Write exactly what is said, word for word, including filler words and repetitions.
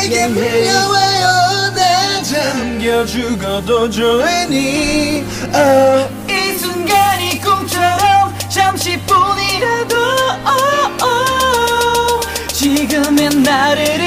내게 밀려와요 날 잠겨 죽어도 좋으니 oh. 이 순간이 꿈처럼 잠시뿐이라도 oh, oh. 지금의 나를